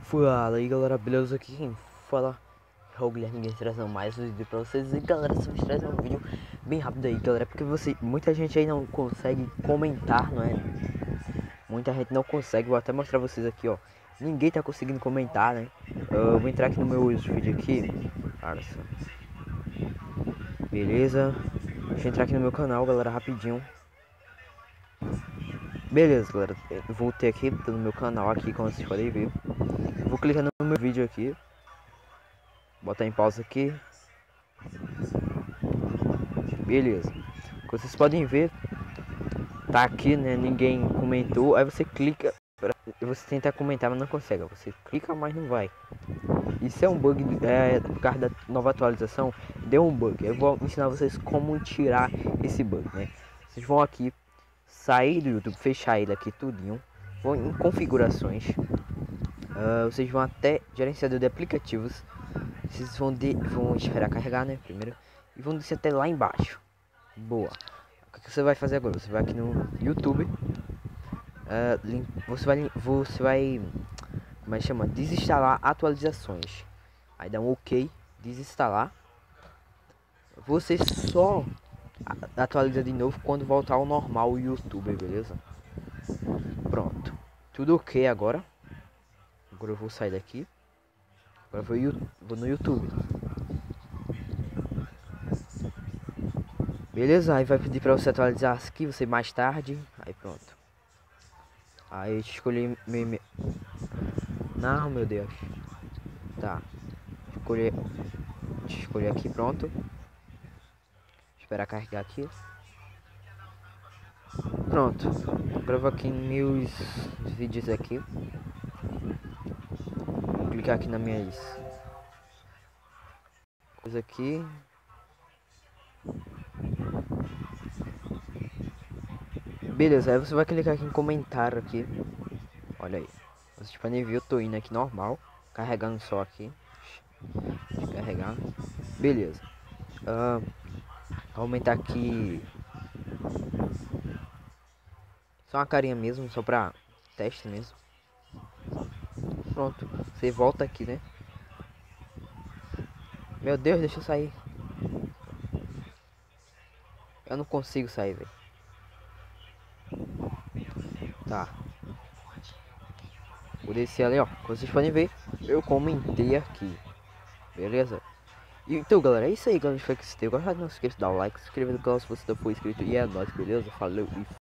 Fala aí galera, beleza? Aqui quem fala é o Guilherme Games, trazendo mais um vídeo pra vocês. E galera, se vocês trazem um vídeo bem rápido aí galera, porque muita gente aí não consegue comentar, não é? Muita gente não consegue, vou até mostrar vocês aqui, ó. Ninguém tá conseguindo comentar, né? Eu vou entrar aqui no meu vídeo aqui. Olha só. Beleza. Deixa eu entrar aqui no meu canal, galera, rapidinho. Beleza, galera, eu voltei aqui, tô no meu canal aqui, como vocês podem ver. Vou clicar no meu vídeo aqui. Botar em pausa aqui. Beleza. Como vocês podem ver, tá aqui, né? Ninguém comentou. Aí você clica, você tenta comentar, mas não consegue. Você clica, mas não vai. Isso é um bug, por causa da nova atualização. Deu um bug. Eu vou ensinar vocês como tirar esse bug, né? Vocês vão aqui, sair do YouTube, fechar ele aqui tudinho. Vão em configurações. Vocês vão até gerenciador de aplicativos. Vocês vão esperar carregar, né? Primeiro. E vão descer até lá embaixo. Boa. O que você vai fazer agora? Você vai aqui no YouTube. Você vai como é que chama? Desinstalar atualizações. Aí dá um OK, desinstalar. Você só atualiza de novo quando voltar ao normal o YouTube, beleza? Pronto. Tudo OK agora. Agora eu vou sair daqui. Agora vou no YouTube. Beleza, aí vai pedir pra você atualizar aqui, você mais tarde. Aí pronto. Aí escolhi Não, meu Deus. Tá. Escolher aqui, pronto. Esperar carregar aqui. Pronto. Agora eu vou aqui em meus vídeos aqui. Vou clicar aqui nas minhas coisas aqui. Beleza, aí você vai clicar aqui em comentário aqui. Olha aí. Vocês podem ver, eu tô indo aqui normal. Carregando só aqui. Deixa eu carregar. Beleza. Aumentar aqui. Só uma carinha mesmo, só pra teste mesmo. Pronto. Você volta aqui, né? Meu Deus, deixa eu sair. Eu não consigo sair, velho. Tá. Vou descer ali, ó. Como vocês podem ver, eu comentei aqui. Beleza? E, então, galera, é isso aí, galera. Espero que vocês tenham gostado. Não se esqueça de dar o like, se inscrever no canal se você não for inscrito. E é nóis, beleza? Falou e